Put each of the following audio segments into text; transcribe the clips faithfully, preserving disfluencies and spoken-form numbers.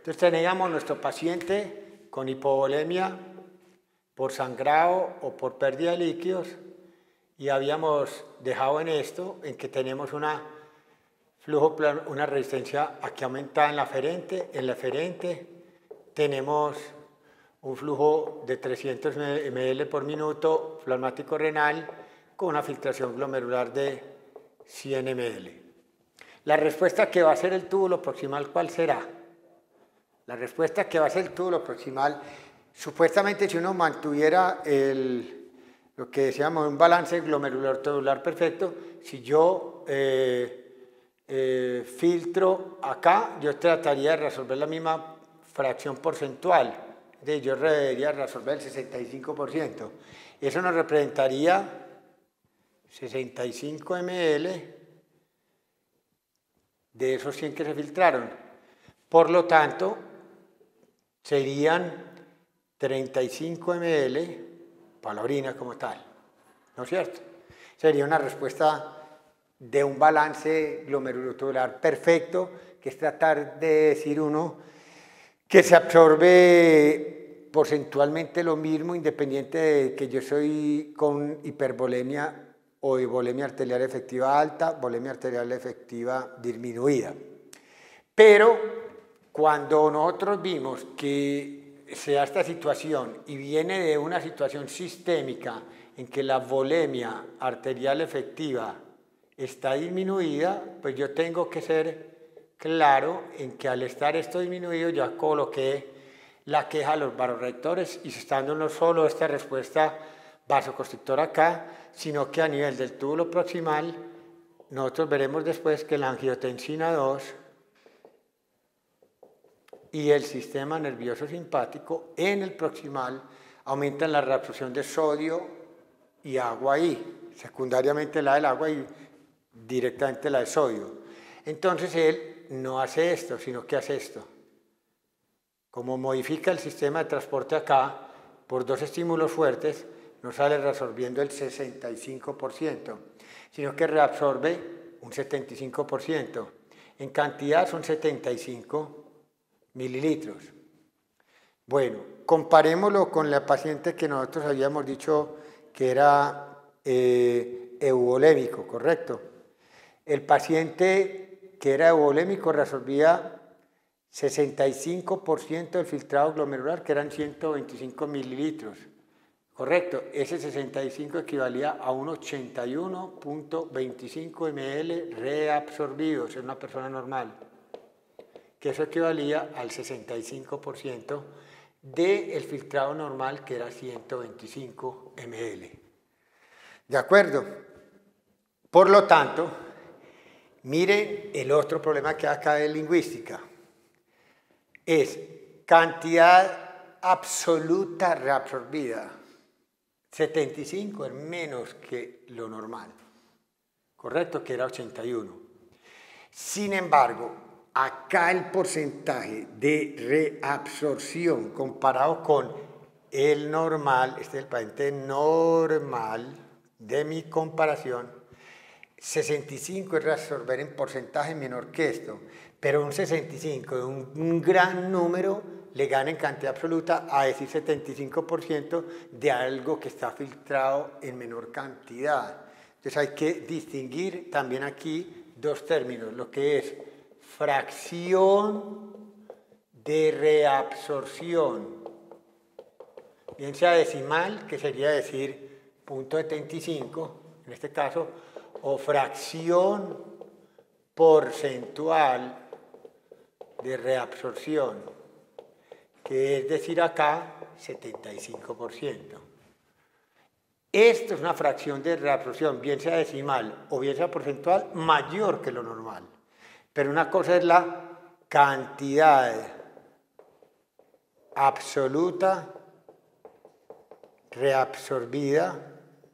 Entonces teníamos nuestro paciente con hipovolemia por sangrado o por pérdida de líquidos y habíamos dejado en esto, en que tenemos una, flujo, una resistencia aquí aumentada en la aferente, en la eferente tenemos un flujo de trescientos mililitros por minuto plasmático renal con una filtración glomerular de cien mililitros. La respuesta que va a ser el túbulo proximal, ¿cuál será? La respuesta que va a ser el túbulo proximal, supuestamente si uno mantuviera el, lo que decíamos un balance glomerular tubular perfecto, si yo eh, eh, filtro acá, yo trataría de resolver la misma fracción porcentual, de yo debería resolver el sesenta y cinco por ciento. Eso nos representaría sesenta y cinco mililitros de esos cien que se filtraron. Por lo tanto, serían treinta y cinco mililitros para la orina como tal, ¿no es cierto? Sería una respuesta de un balance glomerular perfecto, que es tratar de decir uno que se absorbe porcentualmente lo mismo, independiente de que yo soy con hipervolemia o volemia arterial efectiva alta, volemia arterial efectiva disminuida. Pero cuando nosotros vimos que se da esta situación y viene de una situación sistémica en que la volemia arterial efectiva está disminuida, pues yo tengo que ser claro en que al estar esto disminuido ya coloqué la queja a los vasoreactores y se está dando no solo esta respuesta vasoconstrictora acá, sino que a nivel del túbulo proximal nosotros veremos después que la angiotensina dos y el sistema nervioso simpático en el proximal aumentan la reabsorción de sodio y agua ahí, secundariamente la del agua y directamente la de sodio. Entonces él no hace esto, sino que hace esto. Como modifica el sistema de transporte acá por dos estímulos fuertes, no sale reabsorbiendo el sesenta y cinco por ciento, sino que reabsorbe un setenta y cinco por ciento. En cantidad son setenta y cinco mililitros. Bueno, comparémoslo con la paciente que nosotros habíamos dicho que era eh, euvolémico, ¿correcto? El paciente que era euvolémico reabsorbía sesenta y cinco por ciento del filtrado glomerular, que eran ciento veinticinco mililitros. Correcto, ese sesenta y cinco equivalía a un ochenta y uno punto veinticinco mililitros reabsorbidos en una persona normal, que eso equivalía al sesenta y cinco por ciento del filtrado normal, que era ciento veinticinco mililitros. ¿De acuerdo? Por lo tanto, mire el otro problema que acá de lingüística. Es cantidad absoluta reabsorbida. setenta y cinco es menos que lo normal, correcto, que era ochenta y uno. Sin embargo, acá el porcentaje de reabsorción comparado con el normal, este es el paciente normal de mi comparación, sesenta y cinco es reabsorber en porcentaje menor que esto, pero un sesenta y cinco, un, un gran número, le gana en cantidad absoluta a decir setenta y cinco por ciento de algo que está filtrado en menor cantidad. Entonces hay que distinguir también aquí dos términos, lo que es fracción de reabsorción, bien sea decimal, que sería decir punto setenta y cinco, en este caso, o fracción porcentual de reabsorción, que es decir acá setenta y cinco por ciento. Esto es una fracción de reabsorción, bien sea decimal o bien sea porcentual, mayor que lo normal. Pero una cosa es la cantidad absoluta reabsorbida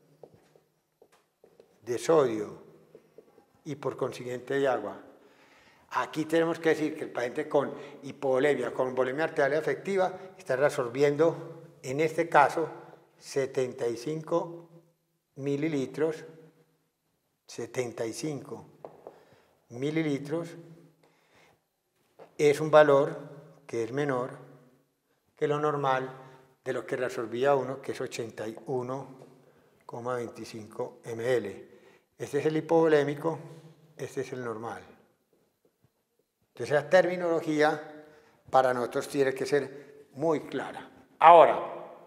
de sodio y por consiguiente de agua. Aquí tenemos que decir que el paciente con hipovolemia, con volemia arterial efectiva, está reabsorbiendo, en este caso, setenta y cinco mililitros, setenta y cinco mililitros, es un valor que es menor que lo normal de lo que reabsorbía uno, que es ochenta y uno coma veinticinco mililitros. Este es el hipovolémico, este es el normal. Entonces la terminología para nosotros tiene que ser muy clara. Ahora,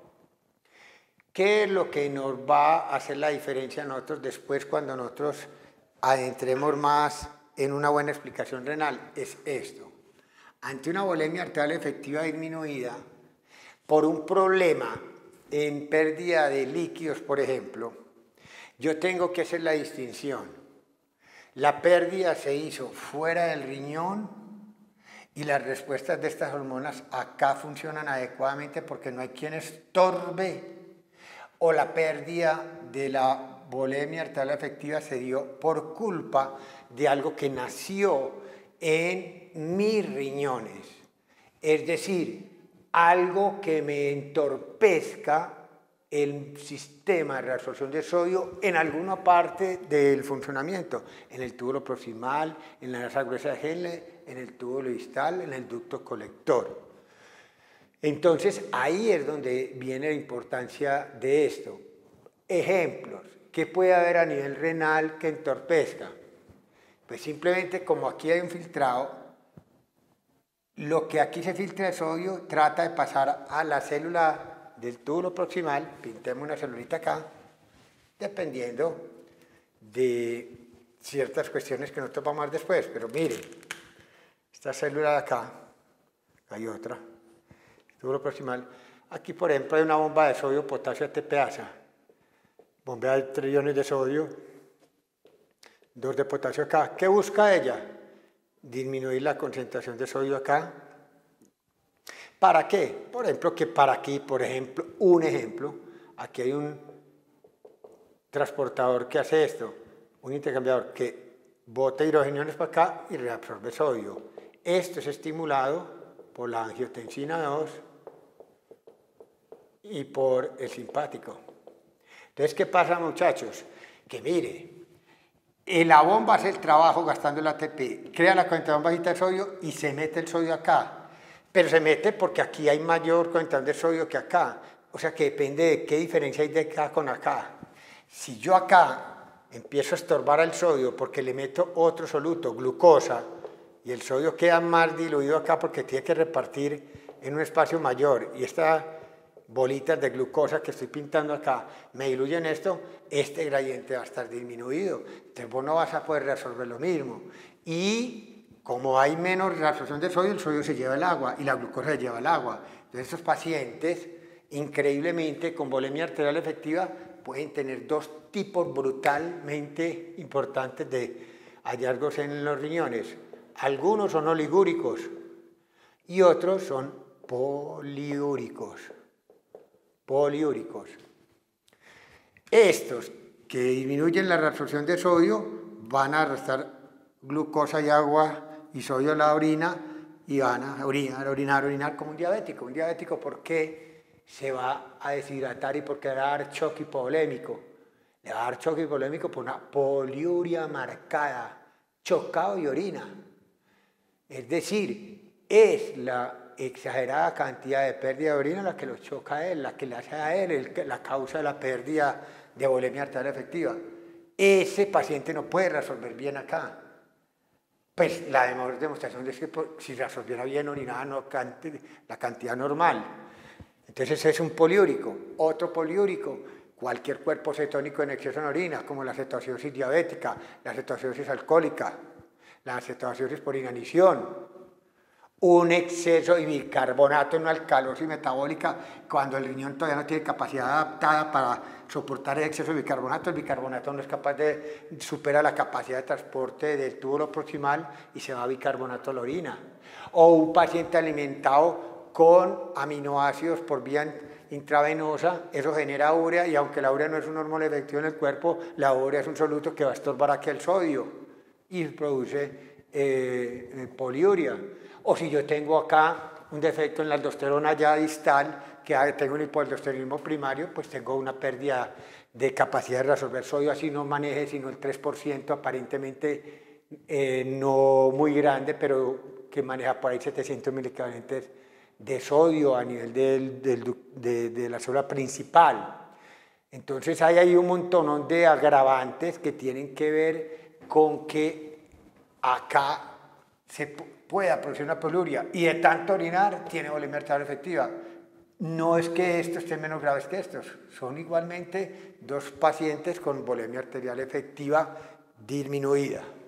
¿qué es lo que nos va a hacer la diferencia a nosotros después cuando nosotros adentremos más en una buena explicación renal? Es esto. Ante una volemia arterial efectiva disminuida, por un problema en pérdida de líquidos, por ejemplo, yo tengo que hacer la distinción. La pérdida se hizo fuera del riñón y las respuestas de estas hormonas acá funcionan adecuadamente porque no hay quien estorbe, o la pérdida de la volemia arterial efectiva se dio por culpa de algo que nació en mis riñones, es decir, algo que me entorpezca el sistema de reabsorción de sodio en alguna parte del funcionamiento, en el túbulo proximal, en la grasa gruesa de Henle, en el túbulo distal, en el ducto colector. Entonces ahí es donde viene la importancia de esto. Ejemplos, ¿qué puede haber a nivel renal que entorpezca? Pues simplemente como aquí hay un filtrado, lo que aquí se filtra de sodio trata de pasar a la célula del túbulo proximal, pintemos una celulita acá, dependiendo de ciertas cuestiones que nosotros vamos a ver después, pero miren, esta célula de acá, hay otra, túbulo proximal, aquí por ejemplo hay una bomba de sodio, potasio, A T P asa, bombea de tres iones de sodio, dos de potasio acá. ¿Qué busca ella? Disminuir la concentración de sodio acá. ¿Para qué? Por ejemplo, que para aquí, por ejemplo, un ejemplo, aquí hay un transportador que hace esto, un intercambiador que bota hidrogeniones para acá y reabsorbe sodio. Esto es estimulado por la angiotensina dos y por el simpático. Entonces, ¿qué pasa, muchachos? Que mire, la bomba hace el trabajo gastando el A T P, crea la concentración bajita de sodio y se mete el sodio acá. Pero se mete porque aquí hay mayor concentración de sodio que acá. O sea que depende de qué diferencia hay de acá con acá. Si yo acá empiezo a estorbar al sodio porque le meto otro soluto, glucosa, y el sodio queda más diluido acá porque tiene que repartir en un espacio mayor, y estas bolitas de glucosa que estoy pintando acá me diluyen esto, este gradiente va a estar disminuido. Entonces vos no vas a poder reabsorber lo mismo. Y como hay menos reabsorción de sodio, el sodio se lleva el agua y la glucosa se lleva el agua. Entonces estos pacientes, increíblemente, con volemia arterial efectiva, pueden tener dos tipos brutalmente importantes de hallazgos en los riñones. Algunos son oligúricos y otros son poliúricos. Poliúricos. Estos que disminuyen la reabsorción de sodio van a arrastrar glucosa y agua y sodio a la orina y van a orinar, orinar, orinar como un diabético. Un diabético, ¿por qué se va a deshidratar y por qué le va a dar choque hipovolémico? Le va a dar choque hipovolémico por una poliuria marcada, chocado y orina. Es decir, es la exagerada cantidad de pérdida de orina la que lo choca a él, la que le hace a él el, la causa de la pérdida de volemia arterial efectiva. Ese paciente no puede resolver bien acá. Pues la demostración es que si resolviera bien orinaba no la cantidad normal. Entonces es un poliúrico. Otro poliúrico, cualquier cuerpo cetónico en exceso en orina, como la cetoacidosis diabética, la cetoacidosis alcohólica, la cetoacidosis por inanición, un exceso de bicarbonato en una alcalosis metabólica cuando el riñón todavía no tiene capacidad adaptada para soportar el exceso de bicarbonato. El bicarbonato no es capaz de superar la capacidad de transporte del túbulo proximal y se va bicarbonato a la orina. O un paciente alimentado con aminoácidos por vía intravenosa, eso genera urea, y aunque la urea no es un hormona efectivo en el cuerpo, la urea es un soluto que va a estorbar aquí el sodio y produce eh, poliuria. O si yo tengo acá un defecto en la aldosterona ya distal, que tengo un hipoaldosteronismo primario, pues tengo una pérdida de capacidad de resolver sodio, así no maneje sino el tres por ciento, aparentemente eh, no muy grande, pero que maneja por ahí setecientos miliequivalentes de sodio a nivel del, del, de, de la célula principal. Entonces hay ahí un montón de agravantes que tienen que ver con que acá se pueda producir una poliuria y de tanto orinar tiene bulimia arterial efectiva. No es que estos estén menos graves que estos, son igualmente dos pacientes con bulimia arterial efectiva disminuida.